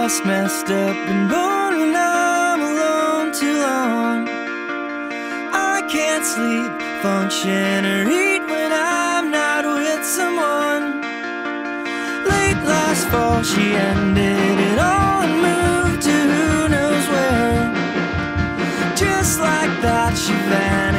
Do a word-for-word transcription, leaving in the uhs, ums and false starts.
just messed up and born when I'm alone too long. I can't sleep, function, or eat when I'm not with someone. Late last fall she ended it all and moved to who knows where. Just like that she vanished.